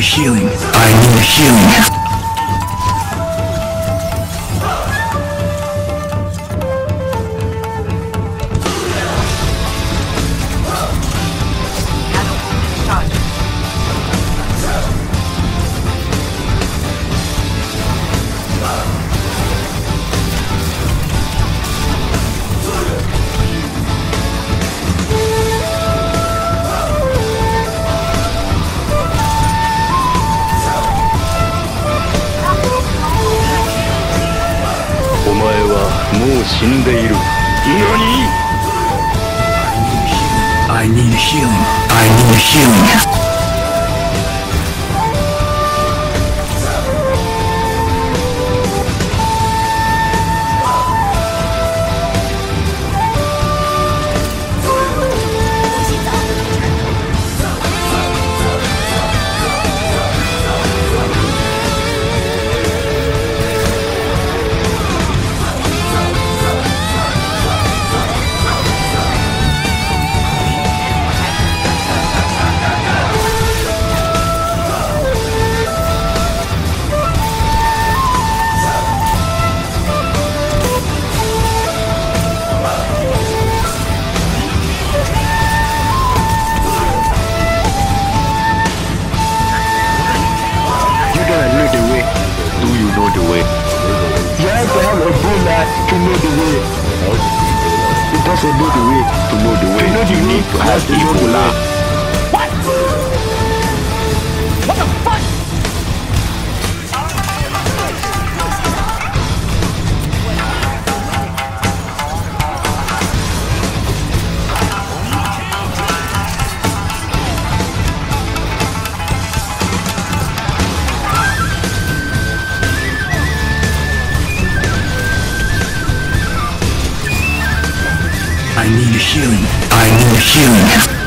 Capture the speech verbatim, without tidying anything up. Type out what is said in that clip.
healing. I need healing. I need healing. I need healing. Know the way. You have to have a bulla to know the way. It doesn't know the way to know the way. You know you need to have the bulla. What? What the fuck? I need healing. I need healing.